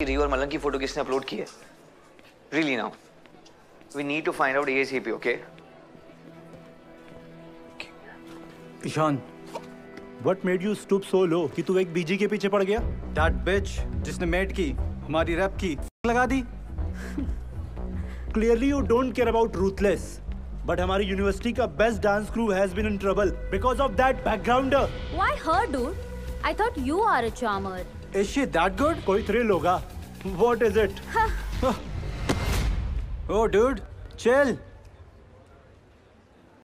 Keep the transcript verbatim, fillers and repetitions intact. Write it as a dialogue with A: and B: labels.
A: रियो और मलंग की फोटो किसने अपलोड की है? Really now, we need to find out ASAP, okay?
B: Ishan, what made you stoop so low कि तू एक बीजी के पीछे पड़ गया? That bitch जिसने मेट की, हमारी रैप की, लगा दी। Clearly you don't care about Ruthless, but हमारी यूनिवर्सिटी का best dance crew has been in trouble because of that backgrounder.
C: Why her, dude? I thought you are a charmer.
B: Is she that good? कोई thrill होगा? What is it? Oh, dude, chill.